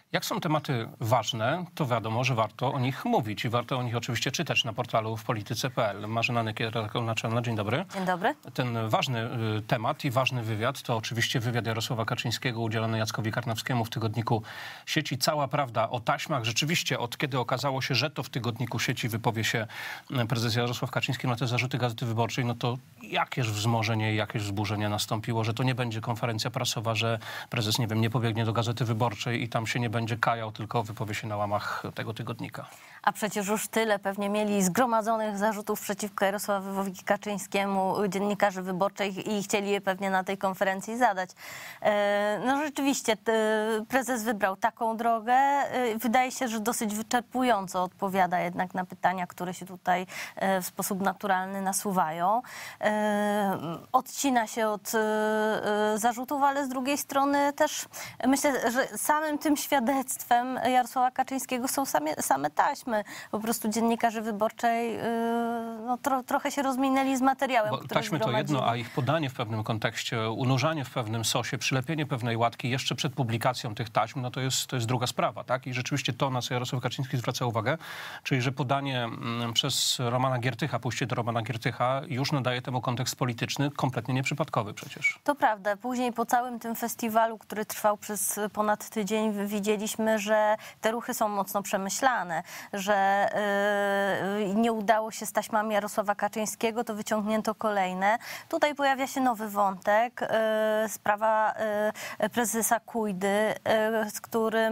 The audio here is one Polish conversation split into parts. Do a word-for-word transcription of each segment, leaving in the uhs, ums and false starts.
Jak są tematy ważne, to wiadomo, że warto o nich mówić i warto o nich oczywiście czytać na portalu w polityce kropka p l. Marzena Nykiel, redaktor naczelna. Dzień dobry. Dzień dobry. Ten ważny temat i ważny wywiad to oczywiście wywiad Jarosława Kaczyńskiego udzielony Jackowi Karnowskiemu w tygodniku Sieci. Cała prawda o taśmach. Rzeczywiście od kiedy okazało się, że to w tygodniku Sieci wypowie się prezes Jarosław Kaczyński na te zarzuty Gazety Wyborczej, no to jakież wzmożenie, jakieś wzburzenie nastąpiło, że to nie będzie konferencja prasowa, że prezes, nie wiem, nie pobiegnie do Gazety Wyborczej i tam się nie będzie kajał, tylko wypowie się na łamach tego tygodnika. A przecież już tyle pewnie mieli zgromadzonych zarzutów przeciwko Jarosławowi Kaczyńskiemu dziennikarze Wyborczej i chcieli je pewnie na tej konferencji zadać. No rzeczywiście prezes wybrał taką drogę. Wydaje się, że dosyć wyczerpująco odpowiada jednak na pytania, które się tutaj w sposób naturalny nasuwają. Odcina się od zarzutów, ale z drugiej strony też myślę, że samym tym świadectwem Jarosława Kaczyńskiego są same, same taśmy. Po prostu dziennikarze Wyborczej no, tro, trochę się rozminęli z materiałem, Bo który taśmy to jedno, a ich podanie w pewnym kontekście, unurzanie w pewnym sosie, przylepienie pewnej łatki jeszcze przed publikacją tych taśm, no to jest, to jest druga sprawa, tak? I rzeczywiście to, na co Jarosław Kaczyński zwraca uwagę, czyli że podanie mm, przez Romana Giertycha, pójście do Romana Giertycha już nadaje temu kontekst polityczny, kompletnie nieprzypadkowy przecież. To prawda. Później po całym tym festiwalu, który trwał przez ponad tydzień, widzieliśmy, że te ruchy są mocno przemyślane, że yy, nie udało się z taśmami Jarosława Kaczyńskiego, to wyciągnięto kolejne. Tutaj pojawia się nowy wątek, yy, sprawa yy, prezesa Kujdy, yy, z którym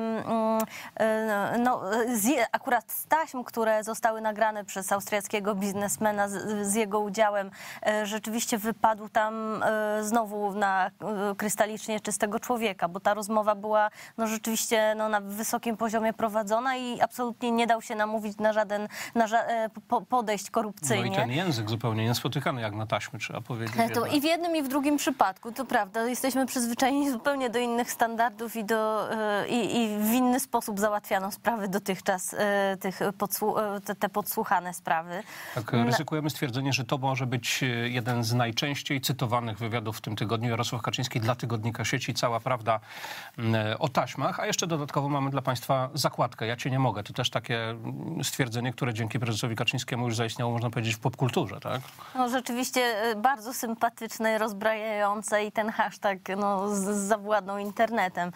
yy, no, z, akurat z taśm, które zostały nagrane przez austriackiego biznesmena z, z jego udziałem, yy, rzeczywiście wypadł tam yy, znowu na yy, krystalicznie czystego człowieka, bo ta rozmowa była no, rzeczywiście no, na wysokim poziomie prowadzona i absolutnie nie dał się namówić na żaden na ża po, podejść korupcyjnie. No i ten język zupełnie niespotykany jak na taśmy, trzeba powiedzieć. To i w jednym i w drugim przypadku, to prawda. Jesteśmy przyzwyczajeni zupełnie do innych standardów i, do, i, i w inny sposób załatwiano sprawy dotychczas, tych podsłu te, te podsłuchane sprawy. Tak, ryzykujemy stwierdzenie, że to może być jeden z najczęściej cytowanych wywiadów w tym tygodniu. Jarosław Kaczyński dla tygodnika Sieci. Cała prawda o taśmach, a jeszcze dodatkowo mamy dla państwa zakładkę. Ja cię nie mogę. To też takie stwierdzenie, które dzięki prezesowi Kaczyńskiemu już zaistniało, można powiedzieć, w popkulturze, tak? No rzeczywiście bardzo sympatyczne, rozbrajające i ten hashtag no, zawładnął internetem.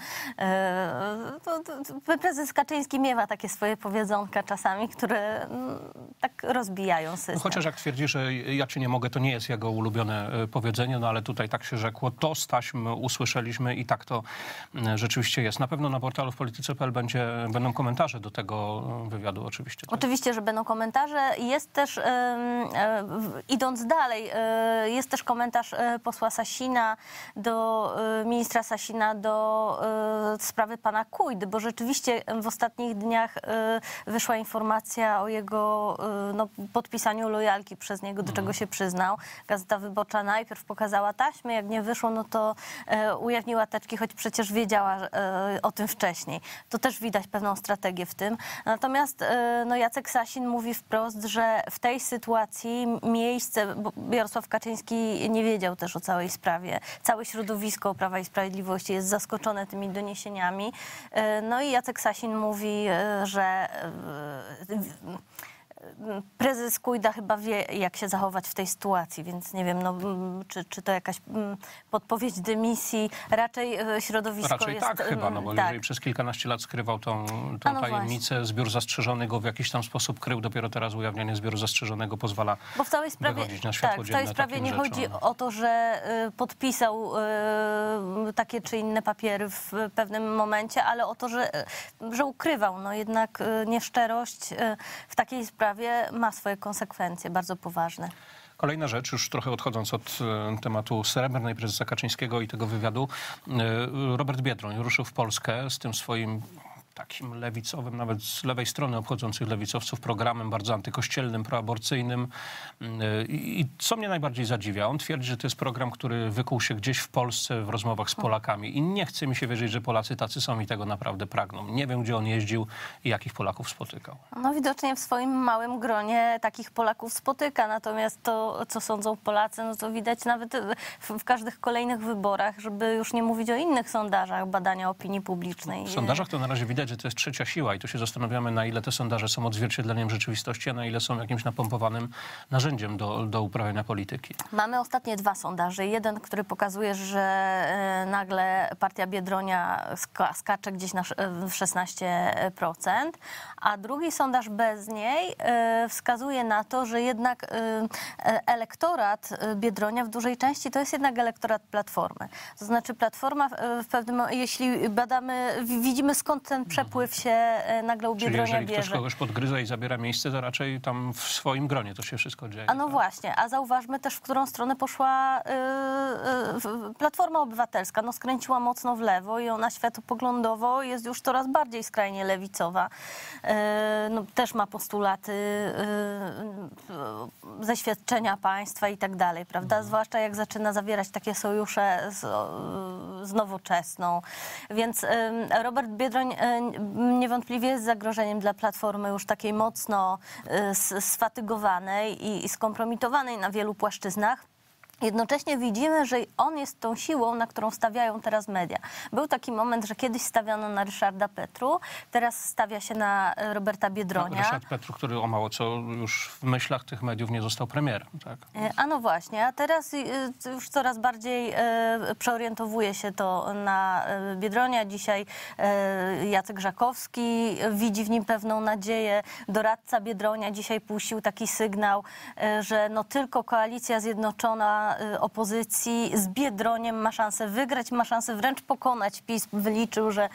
To, to, to prezes Kaczyński miewa takie swoje powiedzonka czasami, które no, tak rozbijają system. No, chociaż jak twierdzi, że ja cię nie mogę, to nie jest jego ulubione powiedzenie, no ale tutaj tak się rzekło. To z taśm usłyszeliśmy i tak to rzeczywiście jest. Na pewno na portalu w polityce kropka p l będzie, będą komentarze do tego wywiadu oczywiście. Tak? Oczywiście, że będą komentarze. Jest też, e, e, idąc dalej, e, jest też komentarz e, posła Sasina, do e, ministra Sasina do e, sprawy pana Kujdy, bo rzeczywiście w ostatnich dniach e, wyszła informacja o jego e, no, podpisaniu lojalki przez niego, do mhm. czego się przyznał. Gazeta Wyborcza najpierw pokazała taśmy, jak nie wyszło, no to e, ujawniła teczki, choć przecież wiedziała e, o tym wcześniej. To też widać pewną strategię w tym. Natomiast e, no, Jacek Sasin mówi wprost, że w tej sytuacji miejsce, bo Jarosław Kaczyński nie wiedział też o całej sprawie. Całe środowisko Prawa i Sprawiedliwości jest zaskoczone tymi doniesieniami. No i Jacek Sasin mówi, że prezes Kujda chyba wie, jak się zachować w tej sytuacji, więc nie wiem, no, czy, czy to jakaś podpowiedź dymisji. Raczej środowisko Raczej jest... tak chyba, no bo tak. jeżeli przez kilkanaście lat skrywał tą, tą no tajemnicę, właśnie. Zbiór zastrzeżony go w jakiś tam sposób krył, dopiero teraz ujawnianie zbioru zastrzeżonego pozwala bo w całej sprawie, wychodzić na światło tak, dzienne. W całej sprawie nie rzeczom. chodzi o to, że y, podpisał y, takie czy inne papiery w pewnym momencie, ale o to, że, y, że ukrywał. No jednak y, nieszczerość y, w takiej sprawie ma swoje konsekwencje bardzo poważne. Kolejna rzecz, już trochę odchodząc od e, tematu srebrnej prezesa Kaczyńskiego i tego wywiadu, e, Robert Biedroń ruszył w Polskę z tym swoim takim lewicowym, nawet z lewej strony obchodzących lewicowców, programem bardzo antykościelnym, proaborcyjnym. I, I co mnie najbardziej zadziwia, on twierdzi, że to jest program, który wykuł się gdzieś w Polsce w rozmowach z Polakami. I nie chce mi się wierzyć, że Polacy tacy są i tego naprawdę pragną. Nie wiem, gdzie on jeździł i jakich Polaków spotykał. No widocznie w swoim małym gronie takich Polaków spotyka. Natomiast to, co sądzą Polacy, no to widać nawet w, w każdych kolejnych wyborach, żeby już nie mówić o innych sondażach badania opinii publicznej. W sondażach to na razie widać, widać, że to jest trzecia siła i tu się zastanawiamy, na ile te sondaże są odzwierciedleniem rzeczywistości, a na ile są jakimś napompowanym narzędziem do, do uprawiania polityki. Mamy ostatnie dwa sondaże. Jeden, który pokazuje, że e, nagle partia Biedronia ska, skacze gdzieś na w szesnaście procent, a drugi sondaż bez niej e, wskazuje na to, że jednak e, elektorat Biedronia w dużej części to jest jednak elektorat Platformy. To znaczy Platforma w, w pewnym, jeśli badamy, widzimy skąd ten przepływ się e, nagle u Biedronia Czyli jeżeli bierze. ktoś kogoś podgryza i zabiera miejsce, to raczej tam w swoim gronie to się wszystko dzieje. A no tak? właśnie, a zauważmy też, w którą stronę poszła yy, yy, Platforma Obywatelska. No skręciła mocno w lewo i ona światopoglądowo jest już coraz bardziej skrajnie lewicowa. Yy, no, też ma postulaty yy, ze świadczenia państwa i tak dalej, prawda? Mhm. Zwłaszcza jak zaczyna zawierać takie sojusze z, z Nowoczesną. Więc yy, Robert Biedroń yy, niewątpliwie jest zagrożeniem dla Platformy już takiej mocno yy, sfatygowanej i, i skompromitowanej na wielu płaszczyznach. Jednocześnie widzimy, że on jest tą siłą, na którą stawiają teraz media. Był taki moment, że kiedyś stawiano na Ryszarda Petru, teraz stawia się na Roberta Biedronia. No, Ryszard Petru, który o mało co już w myślach tych mediów nie został premierem. Tak? A no właśnie, a teraz już coraz bardziej przeorientowuje się to na Biedronia. Dzisiaj Jacek Żakowski widzi w nim pewną nadzieję. Doradca Biedronia dzisiaj puścił taki sygnał, że no tylko koalicja zjednoczona opozycji z Biedroniem ma szansę wygrać, ma szansę wręcz pokonać PiS. Wyliczył, że,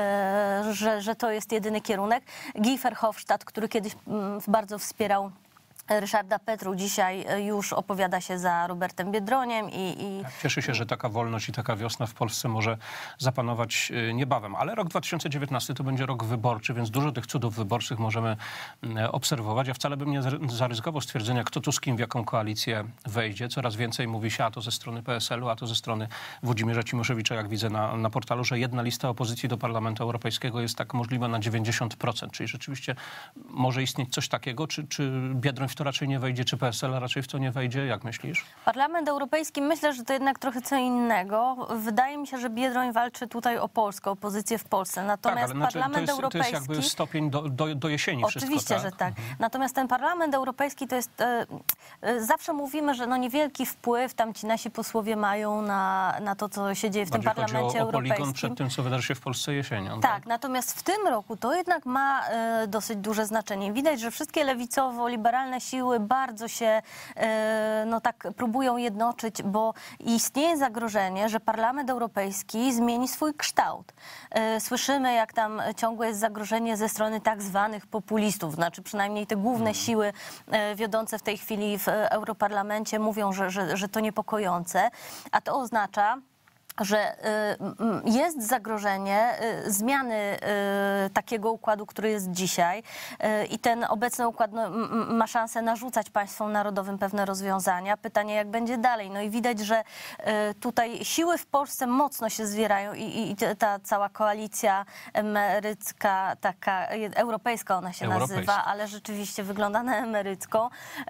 że, że to jest jedyny kierunek. Guy Verhofstadt, który kiedyś bardzo wspierał Ryszarda Petru, dzisiaj już opowiada się za Robertem Biedroniem i... i... Cieszy się, że taka wolność i taka wiosna w Polsce może zapanować niebawem. Ale rok dwa tysiące dziewiętnasty to będzie rok wyborczy, więc dużo tych cudów wyborczych możemy obserwować. Ja wcale bym nie zaryzykował stwierdzenia, kto tu z kim w jaką koalicję wejdzie. Coraz więcej mówi się, a to ze strony P S L u, a to ze strony Włodzimierza Cimoszewicza, jak widzę na, na portalu, że jedna lista opozycji do Parlamentu Europejskiego jest tak możliwa na dziewięćdziesiąt procent. Czyli rzeczywiście może istnieć coś takiego, czy, czy Biedroń w to raczej nie wejdzie, czy P S L raczej w to nie wejdzie? Jak myślisz? Parlament Europejski, myślę, że to jednak trochę co innego. Wydaje mi się, że Biedroń walczy tutaj o Polskę, o pozycję w Polsce. Natomiast tak, ale znaczy, Parlament to jest, Europejski... To jest jakby stopień do, do, do jesieni Oczywiście, wszystko, tak? że tak. Mhm. Natomiast ten Parlament Europejski to jest... E, e, zawsze mówimy, że no niewielki wpływ tam ci nasi posłowie mają na, na to, co się dzieje w Bardziej tym Parlamencie chodzi o, o Europejskim. poligon przed tym, co wydarzy się w Polsce jesienią. Tak, tak, natomiast w tym roku to jednak ma e, dosyć duże znaczenie. Widać, że wszystkie lewicowo-liberalne siły bardzo się e, no tak próbują jednoczyć, bo istnieje zagrożenie, że Parlament Europejski zmieni swój kształt. E, słyszymy, jak tam ciągłe jest zagrożenie ze strony tak zwanych populistów, znaczy przynajmniej te główne hmm. siły e, wiodące w tej chwili w Europarlamencie mówią, że, że, że to niepokojące, a to oznacza, że jest zagrożenie zmiany takiego układu, który jest dzisiaj i ten obecny układ no, ma szansę narzucać państwom narodowym pewne rozwiązania. Pytanie, jak będzie dalej. No i widać, że tutaj siły w Polsce mocno się zwierają i, i ta cała koalicja emerycka, taka europejska ona się Europejska. nazywa, ale rzeczywiście wygląda na emerycką.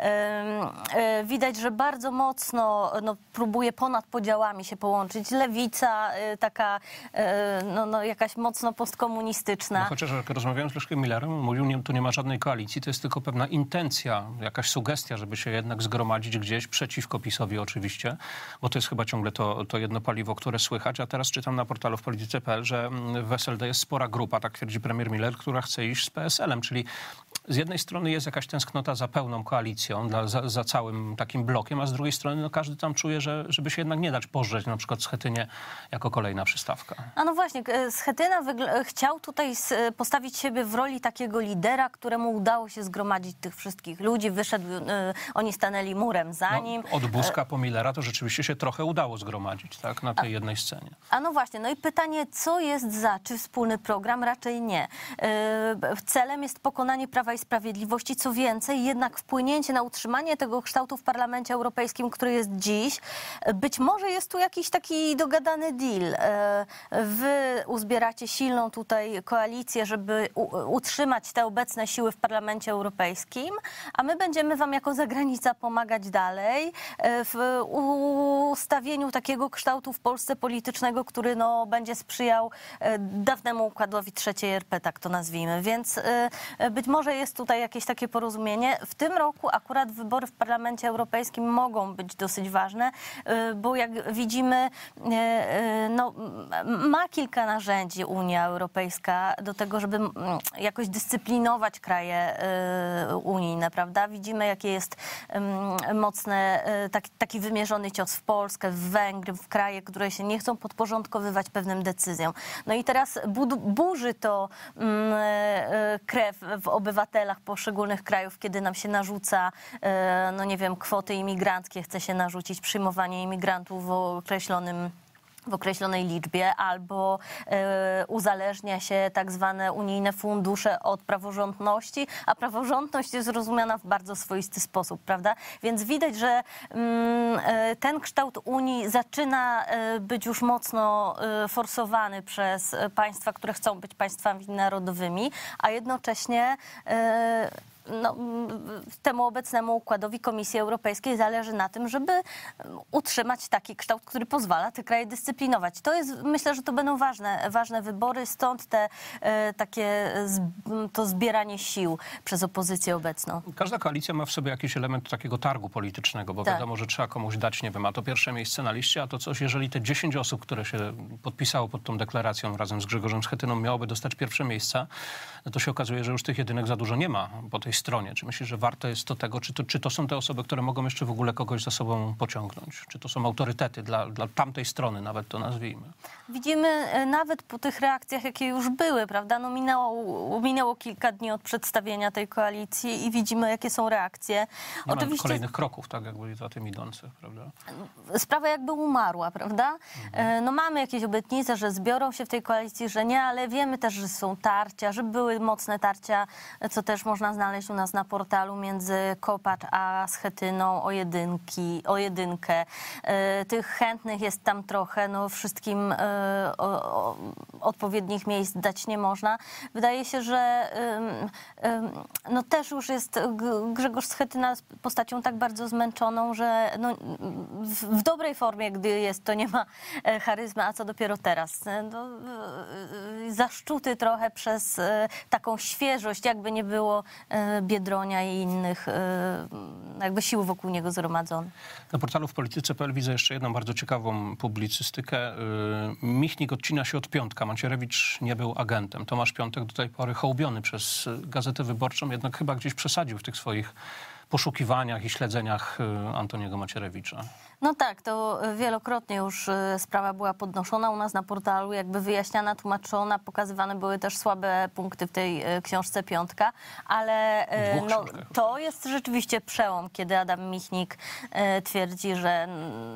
Widać, że bardzo mocno no, próbuje ponad podziałami się połączyć. Lewica, taka no, no, jakaś mocno postkomunistyczna. No, chociaż jak rozmawiałem z Leszkiem Millerem, mówił, nie, tu nie ma żadnej koalicji, to jest tylko pewna intencja, jakaś sugestia, żeby się jednak zgromadzić gdzieś przeciwko PiS-owi oczywiście, bo to jest chyba ciągle to, to jedno paliwo, które słychać. A teraz czytam na portalu w polityce kropka p l, że w S L D jest spora grupa, tak twierdzi premier Miller, która chce iść z P S L-em, czyli z jednej strony jest jakaś tęsknota za pełną koalicją, dla, za, za całym takim blokiem, a z drugiej strony no, każdy tam czuje, że żeby się jednak nie dać pożreć, na przykład Schetynie jako kolejna przystawka. A no właśnie, Schetyna chciał tutaj postawić siebie w roli takiego lidera, któremu udało się zgromadzić tych wszystkich ludzi, wyszedł, y, oni stanęli murem za nim. No, od Buzka po Millera to rzeczywiście się trochę udało zgromadzić, tak, na tej a, jednej scenie. A no właśnie, no i pytanie, co jest za, czy wspólny program? Raczej nie. Y, celem jest pokonanie Prawa Prawa i Sprawiedliwości. Co więcej, jednak wpłynięcie na utrzymanie tego kształtu w Parlamencie Europejskim, który jest dziś, być może jest tu jakiś taki dogadany deal. Wy uzbieracie silną tutaj koalicję, żeby utrzymać te obecne siły w Parlamencie Europejskim, a my będziemy wam jako zagranica pomagać dalej w ustawieniu takiego kształtu w Polsce politycznego, który no, będzie sprzyjał dawnemu układowi trzeciej R P, tak to nazwijmy. Więc być może jest tutaj jakieś takie porozumienie. W tym roku akurat wybory w Parlamencie Europejskim mogą być dosyć ważne, bo jak widzimy, no, ma kilka narzędzi Unia Europejska do tego, żeby jakoś dyscyplinować kraje unijne, prawda? Widzimy, jaki jest mocny, taki, taki wymierzony cios w Polskę, w Węgry, w kraje, które się nie chcą podporządkowywać pewnym decyzjom. No i teraz burzy to krew w obywatelach poszczególnych krajów, kiedy nam się narzuca, no nie wiem, kwoty imigranckie, chce się narzucić przyjmowanie imigrantów w określonym w określonej liczbie, albo y, uzależnia się tak zwane unijne fundusze od praworządności, a praworządność jest rozumiana w bardzo swoisty sposób, prawda? Więc widać, że y, ten kształt Unii zaczyna y, być już mocno y, forsowany przez państwa, które chcą być państwami narodowymi, a jednocześnie y, No, temu obecnemu układowi Komisji Europejskiej zależy na tym, żeby utrzymać taki kształt, który pozwala te kraje dyscyplinować. To jest, myślę, że to będą ważne, ważne wybory, stąd te e, takie z, to zbieranie sił przez opozycję obecną. Każda koalicja ma w sobie jakiś element takiego targu politycznego, bo tak. wiadomo, że trzeba komuś dać, nie wiem, a to pierwsze miejsce na liście, a to coś, jeżeli te dziesięć osób, które się podpisało pod tą deklaracją razem z Grzegorzem Schetyną, miałoby dostać pierwsze miejsca, no to się okazuje, że już tych jedynek za dużo nie ma po tej stronie. Czy myślisz, że warto jest to tego, czy to, czy to są te osoby, które mogą jeszcze w ogóle kogoś za sobą pociągnąć? Czy to są autorytety dla, dla tamtej strony, nawet to nazwijmy? Widzimy nawet po tych reakcjach, jakie już były, prawda? No minęło, minęło kilka dni od przedstawienia tej koalicji i widzimy, jakie są reakcje. Nie Oczywiście ma kolejnych kroków, tak jak byli za tym idących, prawda? Sprawa jakby umarła, prawda? Mhm. No mamy jakieś obietnice, że zbiorą się w tej koalicji, że nie, ale wiemy też, że są tarcia, że były mocne tarcia, co też można znaleźć u nas na portalu między Kopacz a Schetyną o jedynki, o jedynkę. Tych chętnych jest tam trochę, no wszystkim o, o, odpowiednich miejsc dać nie można. Wydaje się, że no też już jest Grzegorz Schetyna postacią tak bardzo zmęczoną, że no, w, w dobrej formie, gdy jest, to nie ma charyzmy, a co dopiero teraz. No, zaszczuty trochę przez taką świeżość, jakby nie było Biedronia i innych jakby sił wokół niego zgromadzonych. Na portalu w polityce kropka p l widzę jeszcze jedną bardzo ciekawą publicystykę. Michnik odcina się od Piątka. Macierewicz nie był agentem. Tomasz Piątek do tej pory hołbiony przez Gazetę Wyborczą, jednak chyba gdzieś przesadził w tych swoich poszukiwaniach i śledzeniach Antoniego Macierewicza. No tak, to wielokrotnie już sprawa była podnoszona u nas na portalu, jakby wyjaśniana, tłumaczona, pokazywane były też słabe punkty w tej książce Piątka, ale no, to jest rzeczywiście przełom, kiedy Adam Michnik twierdzi, że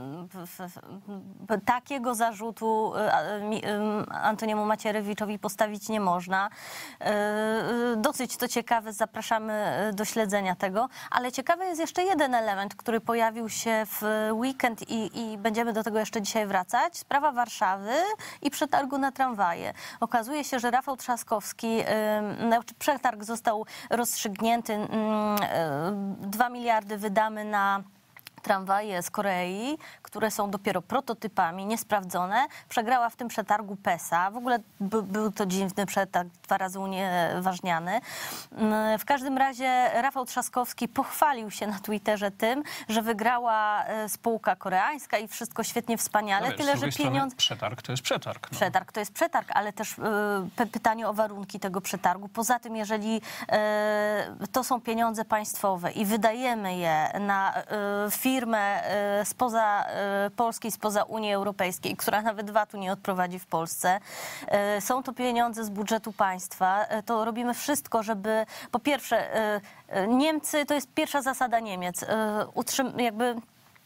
takiego zarzutu Antoniemu Macierewiczowi postawić nie można. Dosyć to ciekawe, zapraszamy do śledzenia tego, ale ciekawy jest jeszcze jeden element, który pojawił się w weekend i, i będziemy do tego jeszcze dzisiaj wracać. Sprawa Warszawy i przetargu na tramwaje. Okazuje się, że Rafał Trzaskowski, znaczy przetarg został rozstrzygnięty, dwa miliardy wydamy na tramwaje z Korei, które są dopiero prototypami, niesprawdzone. Przegrała w tym przetargu PESA. W ogóle by, był to dziwny przetarg, dwa razy unieważniany. W każdym razie Rafał Trzaskowski pochwalił się na Twitterze tym, że wygrała spółka koreańska i wszystko świetnie, wspaniale. No, Tyle, że pieniądze... Przetarg to jest przetarg. No. Przetarg to jest przetarg, ale też y, pytanie o warunki tego przetargu. Poza tym, jeżeli y, to są pieniądze państwowe i wydajemy je na y, firmę y, spoza y, Polski, spoza Unii Europejskiej, która nawet vatu nie odprowadzi w Polsce, y, są to pieniądze z budżetu państwa, y, to robimy wszystko, żeby po pierwsze y, y, Niemcy, to jest pierwsza zasada Niemiec, y, utrzym, jakby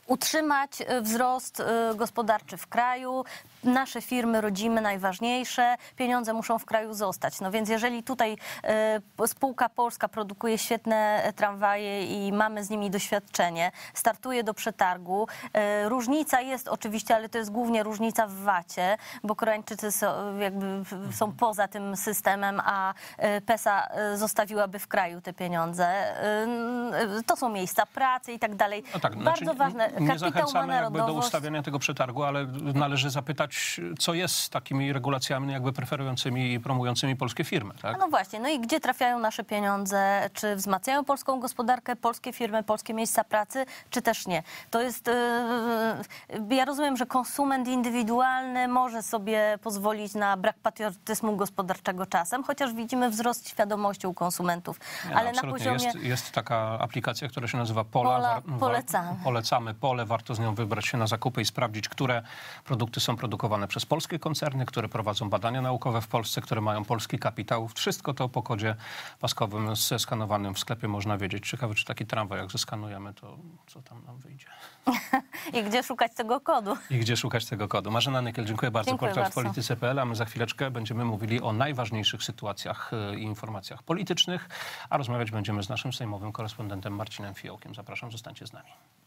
utrzymać wzrost gospodarczy w kraju. Nasze firmy rodzime najważniejsze, pieniądze muszą w kraju zostać. No więc jeżeli tutaj spółka polska produkuje świetne tramwaje i mamy z nimi doświadczenie, startuje do przetargu, różnica jest oczywiście, ale to jest głównie różnica w vacie, bo Koreańczycy są, jakby są poza tym systemem, a PESA zostawiłaby w kraju te pieniądze. To są miejsca pracy i tak dalej. No tak, Bardzo znaczy, ważne. Nie Kapitał ma zachęcamy jakby do narodowość. ustawiania tego przetargu, ale należy zapytać, co jest z takimi regulacjami jakby preferującymi i promującymi polskie firmy, tak? No właśnie, no i gdzie trafiają nasze pieniądze? Czy wzmacniają polską gospodarkę, polskie firmy, polskie miejsca pracy, czy też nie? To jest, yy, ja rozumiem, że konsument indywidualny może sobie pozwolić na brak patriotyzmu gospodarczego czasem, chociaż widzimy wzrost świadomości u konsumentów. Nie, Ale no, na poziomie... Jest, jest taka aplikacja, która się nazywa Pola. Pola, War- war- polecamy. Polecamy Pole. Warto z nią wybrać się na zakupy i sprawdzić, które produkty są produkowane przez polskie koncerny, które prowadzą badania naukowe w Polsce, które mają polski kapitał. Wszystko to po kodzie paskowym zeskanowanym w sklepie można wiedzieć. Ciekawe, czy taki tramwaj, jak zeskanujemy, to co tam nam wyjdzie. I gdzie szukać tego kodu? I gdzie szukać tego kodu. Marzena Nykiel, dziękuję bardzo. Dziękuję Portal w bardzo. polityce kropka p l, a my za chwileczkę będziemy mówili o najważniejszych sytuacjach i informacjach politycznych, a rozmawiać będziemy z naszym sejmowym korespondentem Marcinem Fiołkiem. Zapraszam, zostańcie z nami.